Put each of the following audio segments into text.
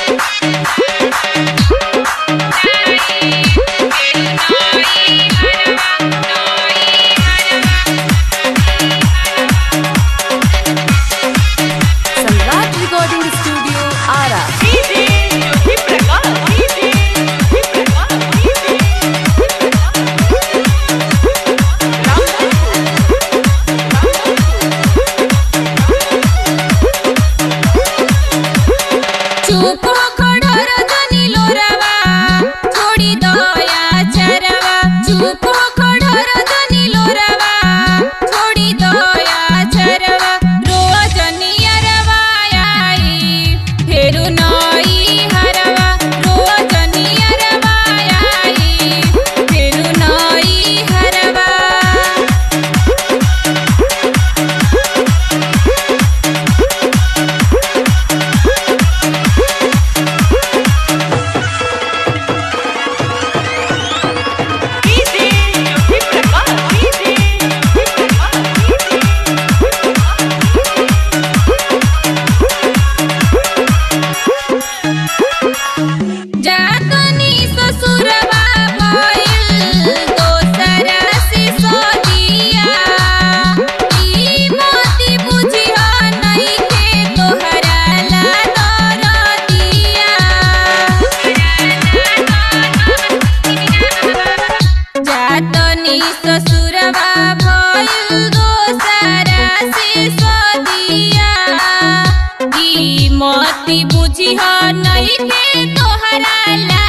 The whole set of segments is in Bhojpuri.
मोती बुझी हो नहीं के तोहरा ला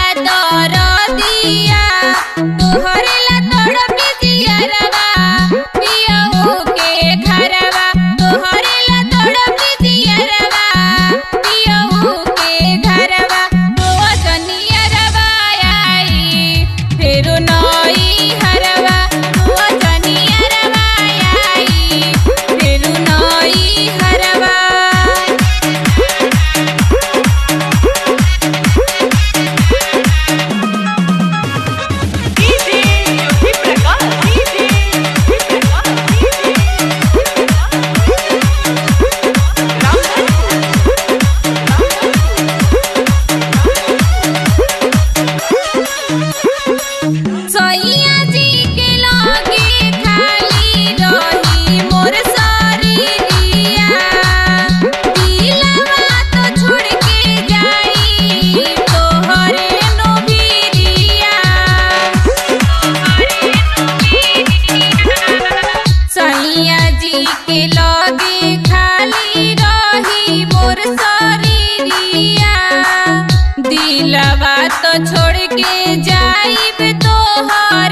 दर दिया तोहरे ला तड़प जियरवा पियाओ के घरवा तोहरे ला तड़प जियरवा पियाओ के घरवा रोज नियरवा आई फेरो नई हरवा रोज नियरवा आई फेरो नई हरवा। के लगे खाली रही मोर शरीरिया दिलवा तो छोड़ के जाइब तोहर